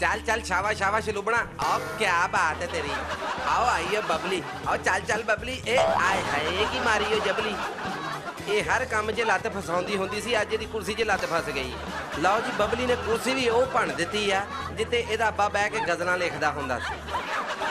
चल चल शाबाश शाबाश लुबना। आओ क्या बात है तेरी। आओ आई है बबली। आओ चल चल बबली। ए आए हाय की मारी हो जबली। ये हर काम 'ਚ ਲੱਤ ਫਸਾਉਂਦੀ ਹੁੰਦੀ ਸੀ, ਅੱਜ ਇਹਦੀ ਕੁਰਸੀ 'ਚ ਲੱਤ ਫਸ ਗਈ। ਲਓ ਜੀ ਬਬਲੀ ਨੇ ਕੁਰਸੀ ਵੀ ਉਹ ਭੰਨ ਦਿੱਤੀ ਆ ਜਿੱਤੇ ਇਹਦਾ ਅੱਬਾ ਬਹਿ ਕੇ ਗਜ਼ਲਾਂ ਲਿਖਦਾ ਹੁੰਦਾ ਸੀ।